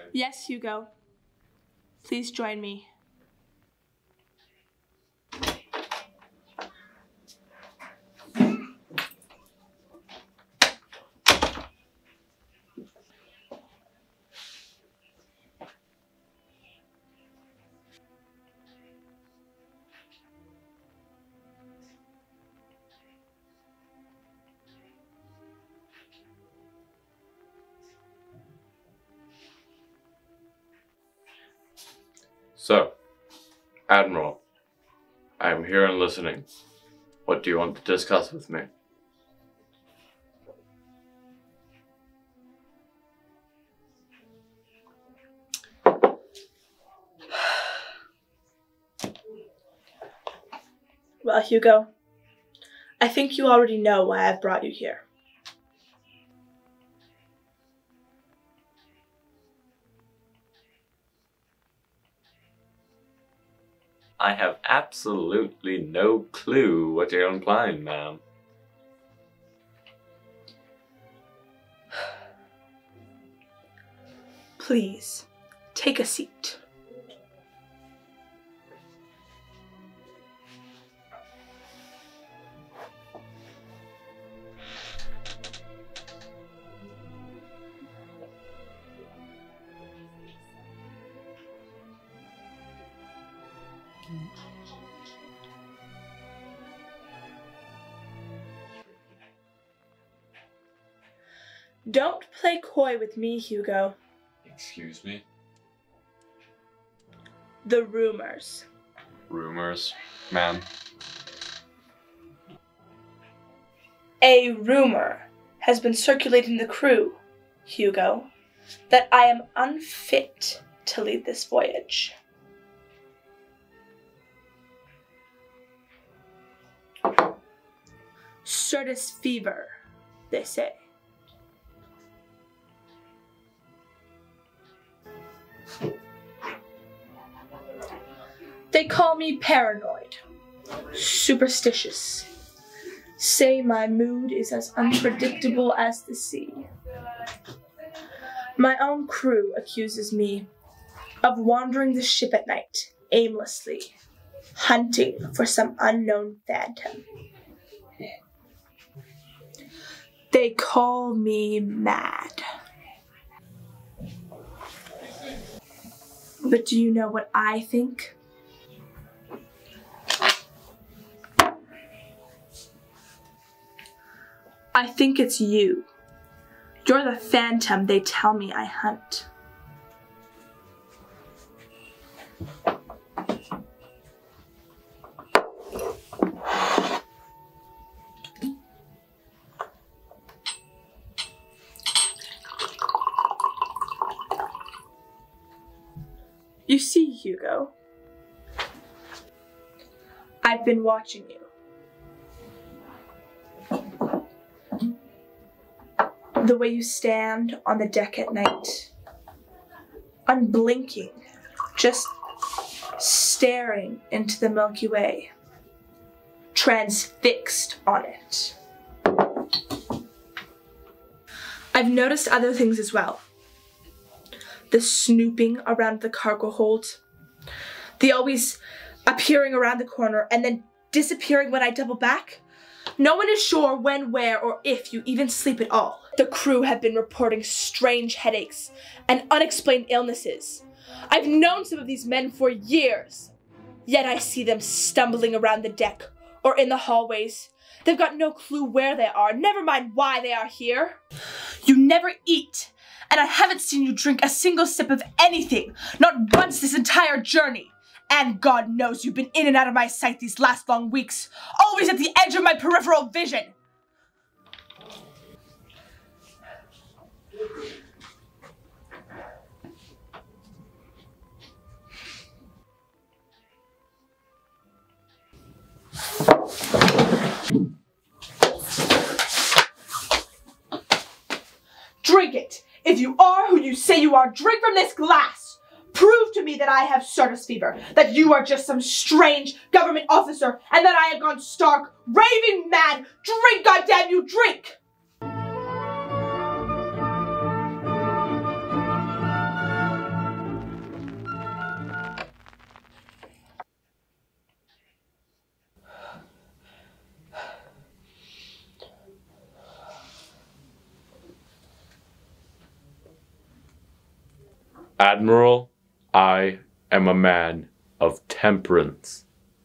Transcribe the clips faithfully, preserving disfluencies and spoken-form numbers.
Yes, Hugo. Please join me. So, Admiral, I am here and listening. What do you want to discuss with me? Well, Hugo, I think you already know why I've brought you here. I have absolutely no clue what you're implying, ma'am. Please, take a seat. Don't play coy with me, Hugo. Excuse me? The rumors. Rumors, ma'am? A rumor has been circulating the crew, Hugo, that I am unfit to lead this voyage. Certus fever, they say. They call me paranoid, superstitious, say my mood is as unpredictable as the sea. My own crew accuses me of wandering the ship at night, aimlessly, hunting for some unknown phantom. They call me mad. But do you know what I think? I think it's you. You're the phantom they tell me I hunt. You see, Hugo, I've been watching you. The way you stand on the deck at night, unblinking, just staring into the Milky Way, transfixed on it. I've noticed other things as well. The snooping around the cargo hold, the always appearing around the corner and then disappearing when I double back. No one is sure when, where, or if you even sleep at all. The crew have been reporting strange headaches and unexplained illnesses. I've known some of these men for years, yet I see them stumbling around the deck or in the hallways. They've got no clue where they are, never mind why they are here. You never eat, and I haven't seen you drink a single sip of anything, not once this entire journey. And God knows you've been in and out of my sight these last long weeks, always at the edge of my peripheral vision. Drink it. If you are who you say you are, drink from this glass. Prove to me that I have Certus fever, that you are just some strange government officer, and that I have gone stark, raving mad. Drink, goddamn you, drink! Admiral, I am a man of temperance.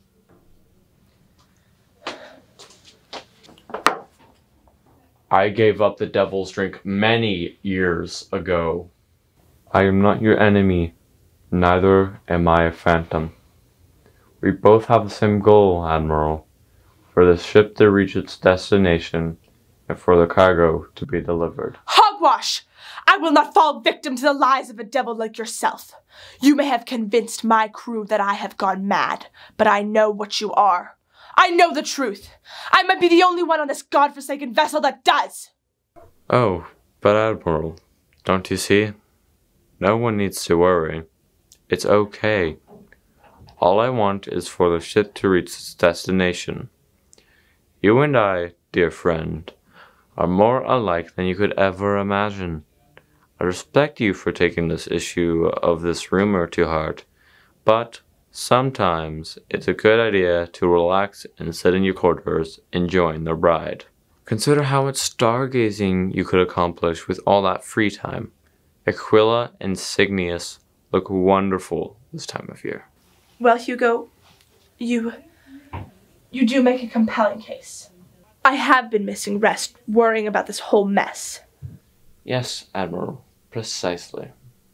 I gave up the devil's drink many years ago. I am not your enemy, neither am I a phantom. We both have the same goal, Admiral, for the ship to reach its destination and for the cargo to be delivered. Hogwash! I will not fall victim to the lies of a devil like yourself. You may have convinced my crew that I have gone mad, but I know what you are. I know the truth. I might be the only one on this godforsaken vessel that does. Oh, but Admiral, don't you see? No one needs to worry. It's okay. All I want is for the ship to reach its destination. You and I, dear friend, are more alike than you could ever imagine. I respect you for taking this issue of this rumor to heart, but sometimes it's a good idea to relax and sit in your quarters enjoying the ride. Consider how much stargazing you could accomplish with all that free time. Aquila and Cygnus look wonderful this time of year. Well, Hugo, you... you do make a compelling case. I have been missing rest, worrying about this whole mess. Yes, Admiral, precisely.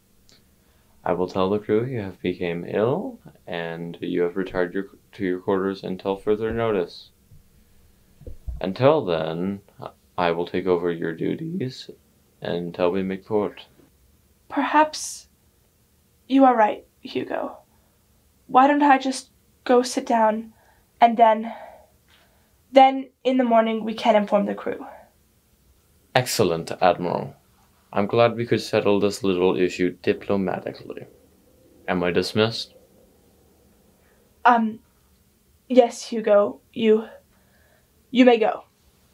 I will tell the crew you have become ill, and you have retired your, to your quarters until further notice. Until then, I will take over your duties until we make port. Perhaps you are right, Hugo. Why don't I just go sit down, and then... then in the morning we can inform the crew. Excellent, Admiral. I'm glad we could settle this little issue diplomatically. Am I dismissed? Um, yes, Hugo, you, you may go.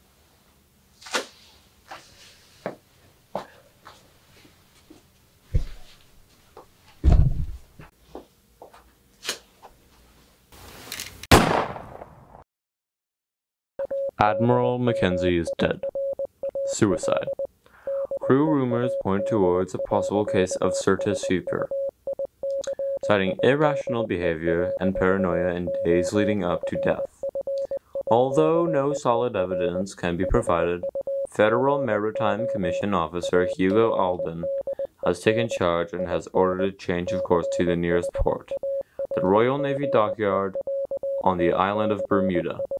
Admiral Mackenzie is dead. Suicide. Crew rumors point towards a possible case of certus super, citing irrational behavior and paranoia in days leading up to death. Although no solid evidence can be provided, Federal Maritime Commission Officer Hugo Alden has taken charge and has ordered a change of course to the nearest port, the Royal Navy Dockyard on the island of Bermuda.